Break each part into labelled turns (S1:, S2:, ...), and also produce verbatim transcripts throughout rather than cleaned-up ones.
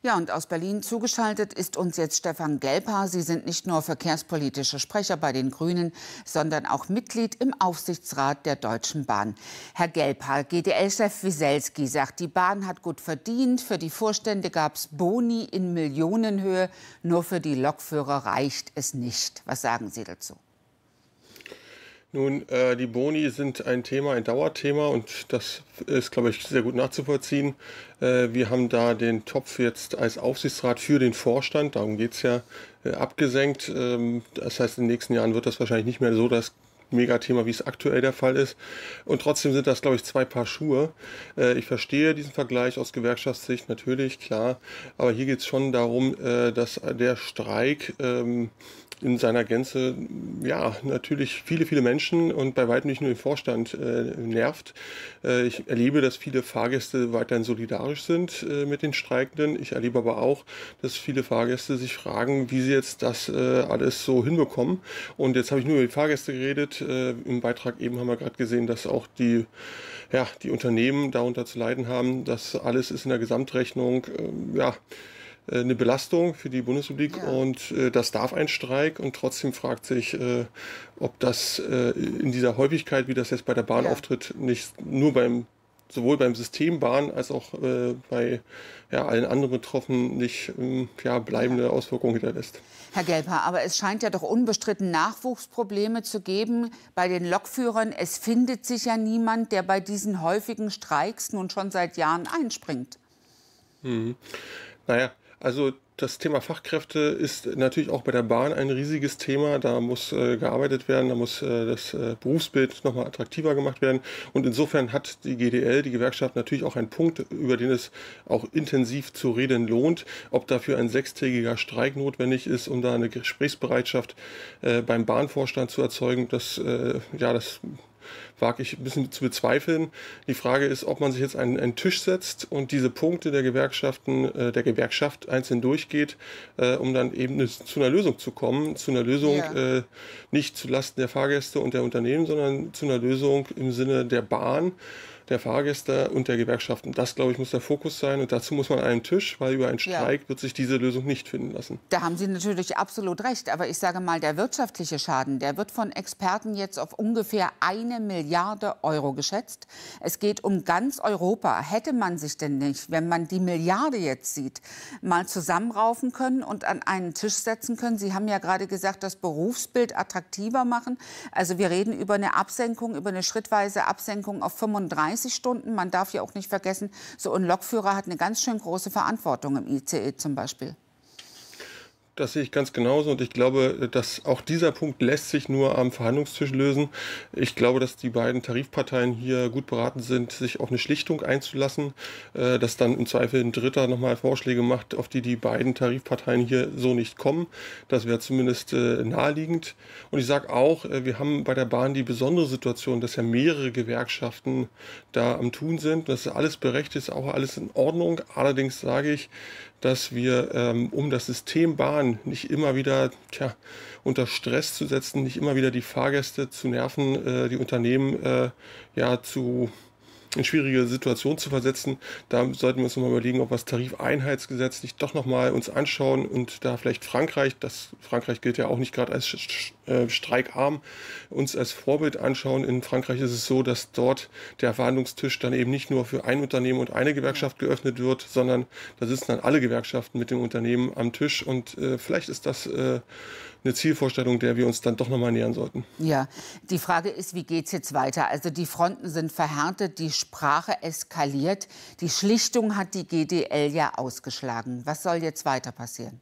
S1: Ja, und aus Berlin zugeschaltet ist uns jetzt Stefan Gelper. Sie sind nicht nur verkehrspolitischer Sprecher bei den Grünen, sondern auch Mitglied im Aufsichtsrat der Deutschen Bahn. Herr Gelper, G D L-Chef Wieselski sagt, die Bahn hat gut verdient. Für die Vorstände gab es Boni in Millionenhöhe. Nur für die Lokführer reicht es nicht. Was sagen Sie dazu?
S2: Nun, äh, die Boni sind ein Thema, ein Dauerthema, und das ist, glaube ich, sehr gut nachzuvollziehen. Äh, wir haben da den Topf jetzt als Aufsichtsrat für den Vorstand, darum geht es ja, äh, abgesenkt. Ähm, das heißt, in den nächsten Jahren wird das wahrscheinlich nicht mehr so das Megathema, wie es aktuell der Fall ist. Und trotzdem sind das, glaube ich, zwei Paar Schuhe. Äh, ich verstehe diesen Vergleich aus Gewerkschaftssicht, natürlich, klar. Aber hier geht es schon darum, äh, dass der Streik ähm, in seiner Gänze, ja, natürlich viele, viele Menschen und bei weitem nicht nur den Vorstand äh, nervt. Äh, ich erlebe, dass viele Fahrgäste weiterhin solidarisch sind äh, mit den Streikenden. Ich erlebe aber auch, dass viele Fahrgäste sich fragen, wie sie jetzt das äh, alles so hinbekommen. Und jetzt habe ich nur über die Fahrgäste geredet. Äh, im Beitrag eben haben wir gerade gesehen, dass auch die, ja, die Unternehmen darunter zu leiden haben. Das alles ist in der Gesamtrechnung, äh, ja, eine Belastung für die Bundesrepublik, ja. Und äh, das darf ein Streik, und trotzdem fragt sich, äh, ob das äh, in dieser Häufigkeit, wie das jetzt bei der Bahn ja. auftritt, nicht nur beim sowohl beim System Bahn als auch äh, bei ja, allen anderen Betroffenen nicht ähm, ja, bleibende ja. Auswirkungen hinterlässt.
S1: Herr Gelper, aber es scheint ja doch unbestritten Nachwuchsprobleme zu geben bei den Lokführern. Es findet sich ja niemand, der bei diesen häufigen Streiks nun schon seit Jahren einspringt.
S2: Mhm. Naja, also das Thema Fachkräfte ist natürlich auch bei der Bahn ein riesiges Thema. Da muss äh, gearbeitet werden, da muss äh, das äh, Berufsbild noch mal attraktiver gemacht werden. Und insofern hat die G D L, die Gewerkschaft, natürlich auch einen Punkt, über den es auch intensiv zu reden lohnt. Ob dafür ein sechstägiger Streik notwendig ist, um da eine Gesprächsbereitschaft äh, beim Bahnvorstand zu erzeugen, das, äh, ja, das wage ich ein bisschen zu bezweifeln. Die Frage ist, ob man sich jetzt an einen Tisch setzt und diese Punkte der Gewerkschaften, äh, der Gewerkschaft einzeln durchgeht, äh, um dann eben eine, zu einer Lösung zu kommen. Zu einer Lösung ja. äh, nicht zulasten der Fahrgäste und der Unternehmen, sondern zu einer Lösung im Sinne der Bahn, der Fahrgäste und der Gewerkschaften. Das, glaube ich, muss der Fokus sein. Und dazu muss man an einen Tisch, weil über einen Streik ja. wird sich diese Lösung nicht finden lassen.
S1: Da haben Sie natürlich absolut recht. Aber ich sage mal, der wirtschaftliche Schaden, der wird von Experten jetzt auf ungefähr eine Milliarde Euro geschätzt. Es geht um ganz Europa. Hätte man sich denn nicht, wenn man die Milliarde jetzt sieht, mal zusammenraufen können und an einen Tisch setzen können? Sie haben ja gerade gesagt, das Berufsbild attraktiver machen. Also wir reden über eine Absenkung, über eine schrittweise Absenkung auf fünfunddreißig Stunden. Man darf ja auch nicht vergessen, so ein Lokführer hat eine ganz schön große Verantwortung im I C E zum Beispiel.
S2: Das sehe ich ganz genauso, und ich glaube, dass auch dieser Punkt lässt sich nur am Verhandlungstisch lösen. Ich glaube, dass die beiden Tarifparteien hier gut beraten sind, sich auf eine Schlichtung einzulassen, dass dann im Zweifel ein Dritter nochmal Vorschläge macht, auf die die beiden Tarifparteien hier so nicht kommen. Das wäre zumindest naheliegend. Und ich sage auch, wir haben bei der Bahn die besondere Situation, dass ja mehrere Gewerkschaften da am Tun sind. Das ist alles berechtigt, ist auch alles in Ordnung. Allerdings sage ich, dass wir, ähm, um das System Bahn nicht immer wieder tja, unter Stress zu setzen, nicht immer wieder die Fahrgäste zu nerven, äh, die Unternehmen äh, ja, zu in schwierige Situationen zu versetzen, da sollten wir uns noch mal überlegen, ob wir das Tarifeinheitsgesetz nicht doch noch mal uns anschauen und da vielleicht Frankreich, das Frankreich gilt ja auch nicht gerade als streikarm, uns als Vorbild anschauen. In Frankreich ist es so, dass dort der Verhandlungstisch dann eben nicht nur für ein Unternehmen und eine Gewerkschaft geöffnet wird, sondern da sitzen dann alle Gewerkschaften mit dem Unternehmen am Tisch, und äh, vielleicht ist das äh, eine Zielvorstellung, der wir uns dann doch noch mal nähern sollten.
S1: Ja, die Frage ist, wie geht es jetzt weiter? Also die Fronten sind verhärtet, die Sprache eskaliert. Die Schlichtung hat die G D L ja ausgeschlagen. Was soll jetzt weiter passieren?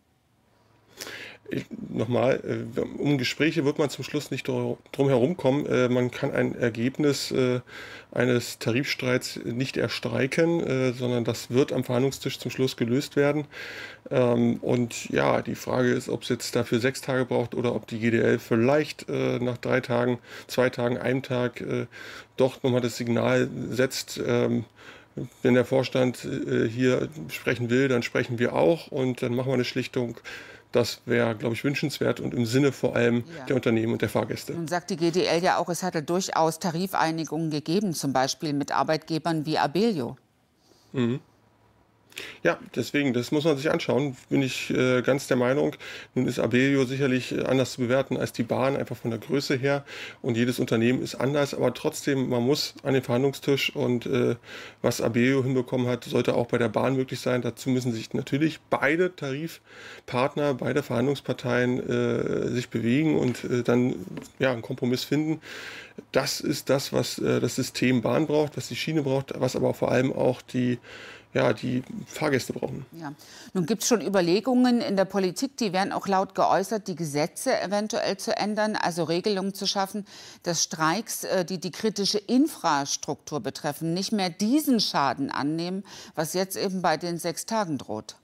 S2: Ich, nochmal, äh, um Gespräche wird man zum Schluss nicht drum herum kommen. Äh, man kann ein Ergebnis äh, eines Tarifstreits nicht erstreiken, äh, sondern das wird am Verhandlungstisch zum Schluss gelöst werden. Ähm, und ja, die Frage ist, ob es jetzt dafür sechs Tage braucht oder ob die G D L vielleicht äh, nach drei Tagen, zwei Tagen, einem Tag äh, doch nochmal das Signal setzt, ähm, wenn der Vorstand äh, hier sprechen will, dann sprechen wir auch, und dann machen wir eine Schlichtung. Das wäre, glaube ich, wünschenswert und im Sinne vor allem ja. der Unternehmen und der Fahrgäste.
S1: Nun sagt die G D L ja auch, es hatte durchaus Tarifeinigungen gegeben, zum Beispiel mit Arbeitgebern wie Abellio.
S2: Mhm. Ja, deswegen, das muss man sich anschauen, bin ich äh, ganz der Meinung. Nun ist Abellio sicherlich äh, anders zu bewerten als die Bahn, einfach von der Größe her. Und jedes Unternehmen ist anders, aber trotzdem, man muss an den Verhandlungstisch und äh, was Abellio hinbekommen hat, sollte auch bei der Bahn möglich sein. Dazu müssen sich natürlich beide Tarifpartner, beide Verhandlungsparteien äh, sich bewegen und äh, dann ja, einen Kompromiss finden. Das ist das, was äh, das System Bahn braucht, was die Schiene braucht, was aber vor allem auch die ja, die Fahrgäste brauchen.
S1: Ja. Nun gibt es schon Überlegungen in der Politik, die werden auch laut geäußert, die Gesetze eventuell zu ändern, also Regelungen zu schaffen, dass Streiks, äh, die die kritische Infrastruktur betreffen, nicht mehr diesen Schaden annehmen, was jetzt eben bei den sechs Tagen droht.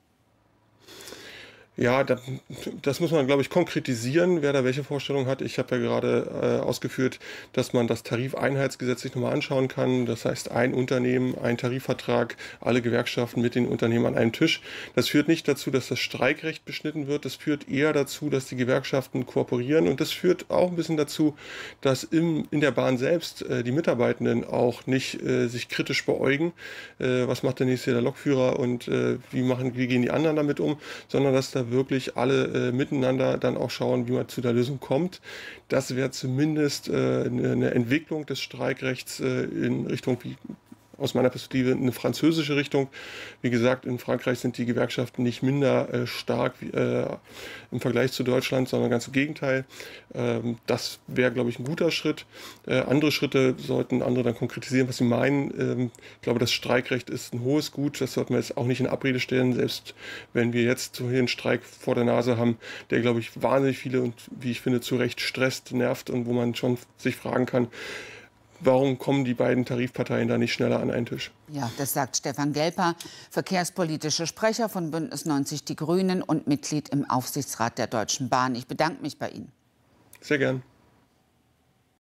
S2: Ja, da, das muss man, glaube ich, konkretisieren, wer da welche Vorstellung hat. Ich habe ja gerade äh, ausgeführt, dass man das Tarifeinheitsgesetz sich nochmal anschauen kann. Das heißt, ein Unternehmen, ein Tarifvertrag, alle Gewerkschaften mit den Unternehmen an einem Tisch. Das führt nicht dazu, dass das Streikrecht beschnitten wird. Das führt eher dazu, dass die Gewerkschaften kooperieren. Und das führt auch ein bisschen dazu, dass im, in der Bahn selbst äh, die Mitarbeitenden auch nicht äh, sich kritisch beäugen. Äh, was macht der nächste der Lokführer und äh, wie, machen, wie gehen die anderen damit um, sondern dass da wirklich alle äh, miteinander dann auch schauen, wie man zu der Lösung kommt. Das wäre zumindest äh, eine Entwicklung des Streikrechts äh, in Richtung, wie aus meiner Perspektive, eine französische Richtung. Wie gesagt, in Frankreich sind die Gewerkschaften nicht minder äh, stark äh, im Vergleich zu Deutschland, sondern ganz im Gegenteil. Ähm, das wäre, glaube ich, ein guter Schritt. Äh, andere Schritte sollten andere dann konkretisieren, was sie meinen. Ähm, ich glaube, das Streikrecht ist ein hohes Gut. Das sollten wir jetzt auch nicht in Abrede stellen, selbst wenn wir jetzt so hier einen Streik vor der Nase haben, der, glaube ich, wahnsinnig viele und, wie ich finde, zu Recht stresst, nervt und wo man schon sich fragen kann, warum kommen die beiden Tarifparteien da nicht schneller an einen Tisch?
S1: Ja, das sagt Stefan Gelper, verkehrspolitischer Sprecher von Bündnis neunzig Die Grünen und Mitglied im Aufsichtsrat der Deutschen Bahn. Ich bedanke mich bei Ihnen.
S2: Sehr gern.